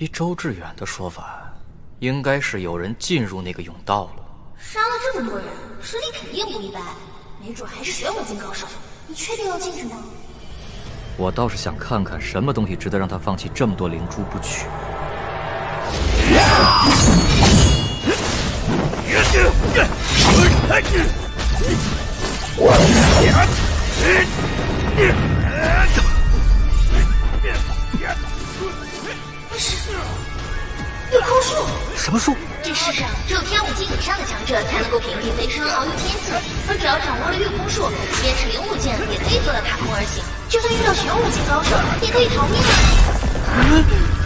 依周志远的说法，应该是有人进入那个甬道了。 杀了这么多人，实力肯定不一般，没准还是玄武境高手。你确定要进去吗？ 我倒是想看看什么东西值得让他放弃这么多灵珠不取。 那是六棵树。 什么树？ 这世上只有天武境以上的强者才能够平地飞升，遨游天际，而只要掌握了月空术，即便是灵武境也可以做到踏空而行。就算遇到玄武境高手，也可以逃命啊！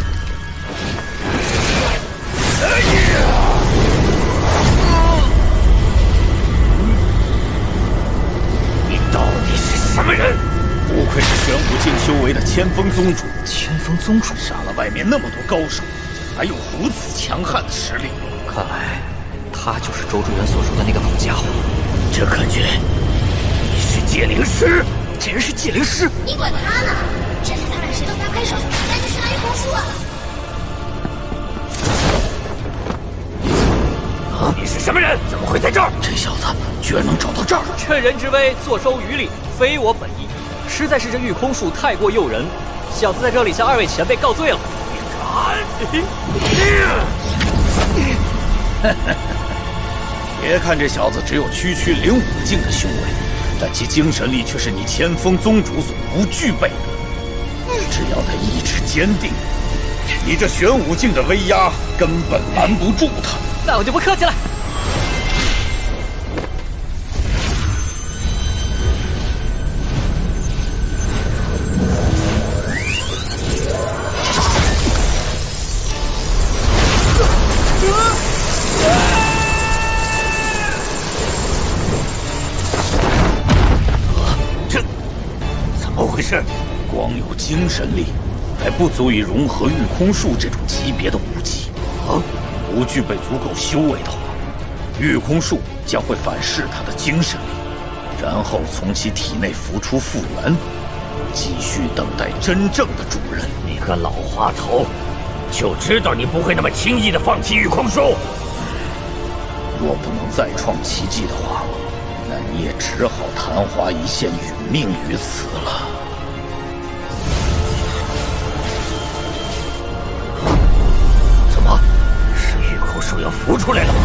你到底是什么人？不愧是玄武境修为的千锋宗主。 千锋宗主杀了外面那么多高手，还有如此强悍的实力。 看来，他就是周志远所说的那个老家伙。 这感觉，你是界灵师？ 竟然是界灵师！ 你管他呢！现在他俩谁都撒不开手，赶紧去拿月空术啊！ 你是什么人？怎么会在这儿？这小子居然能找到这儿！ 趁人之危，坐收渔利，非我本意。实在是这御空术太过诱人，小子在这里向二位前辈告罪了。 别看这小子只有区区05境的修为，但其精神力却是你千锋宗主所不具备的。只要他意志坚定，你这玄武境的威压根本拦不住他。 那我就不客气了。 这怎么回事？光有精神力还不足以融合御空术这种级别的武技啊！不具备足够修为的话，御空术将会反噬他的精神力，然后从其体内浮出复原，继续等待真正的主人。 你个老滑头，就知道你不会那么轻易的放弃御空术。 若不能再创奇迹的话，那你也只好昙花一现，殒命于此了。 怎么是御空术要浮出来了？